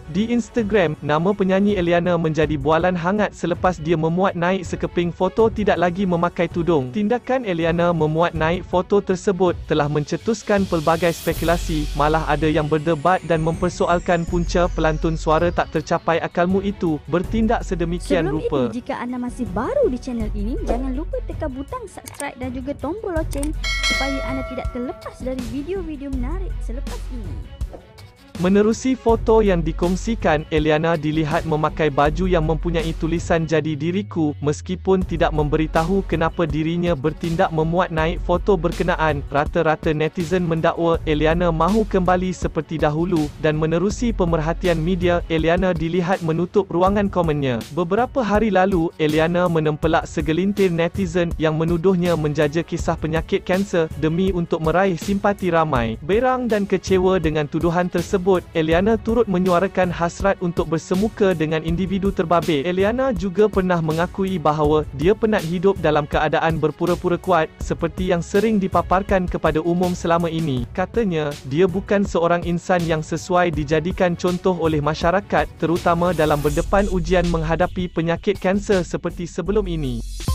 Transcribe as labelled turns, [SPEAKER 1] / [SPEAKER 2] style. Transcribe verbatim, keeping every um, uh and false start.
[SPEAKER 1] Di Instagram, nama penyanyi Eliana menjadi bualan hangat selepas dia memuat naik sekeping foto tidak lagi memakai tudung. Tindakan Eliana memuat naik foto tersebut telah mencetuskan pelbagai spekulasi, malah ada yang berdebat dan mempersoalkan punca pelantun suara tak tercapai akalmu itu bertindak sedemikian
[SPEAKER 2] Sebelum
[SPEAKER 1] rupa.
[SPEAKER 2] itu, jika anda masih baru di channel ini, jangan lupa tekan butang subscribe dan juga tombol loceng supaya anda tidak terlepas dari video-video menarik selepas ini.
[SPEAKER 1] Menerusi foto yang dikongsikan, Eliana dilihat memakai baju yang mempunyai tulisan "Jadi Diriku", meskipun tidak memberitahu kenapa dirinya bertindak memuat naik foto berkenaan. Rata-rata netizen mendakwa Eliana mahu kembali seperti dahulu, dan menerusi pemerhatian media, Eliana dilihat menutup ruangan komennya. Beberapa hari lalu, Eliana menempelak segelintir netizen yang menuduhnya menjaja kisah penyakit kanser demi untuk meraih simpati ramai. Berang dan kecewa dengan tuduhan tersebut, Eliana turut menyuarakan hasrat untuk bersemuka dengan individu terbabit. Eliana juga pernah mengakui bahawa dia penat hidup dalam keadaan berpura-pura kuat, seperti yang sering dipaparkan kepada umum selama ini. Katanya, dia bukan seorang insan yang sesuai dijadikan contoh oleh masyarakat, terutama dalam berdepan ujian menghadapi penyakit kanser seperti sebelum ini.